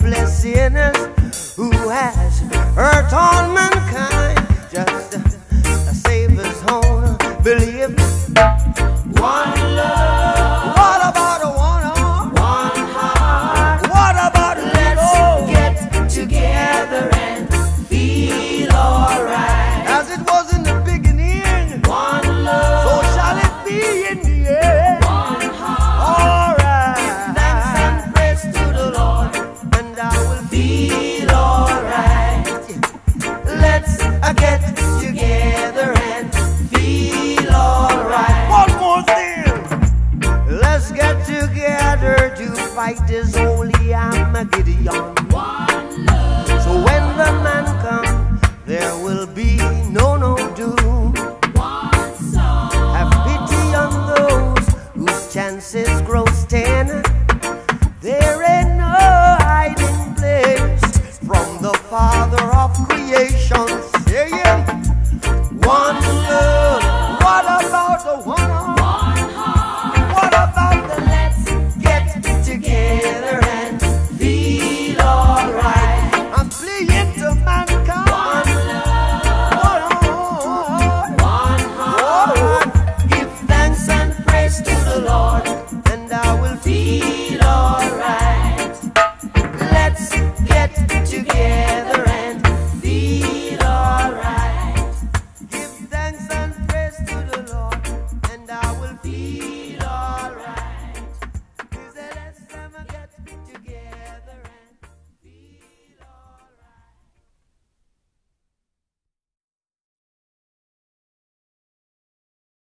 hopeless sinners who has hurt all mankind. Just a Savior's own believe. One love. What about a one heart? One heart. What about let's get together and feel alright? As it was in the beginning. One love. So shall it be in the end. One heart. Alright. Thanks and praise to the Lord, and I will feel alright. Let's get together and feel alright. One more thing. Let's get together to fight this holy Armageddon. One love. So when the man comes, there will be no doom. One song. Have pity on those whose chances grow thin. There ain't no hiding place from the Father of creation.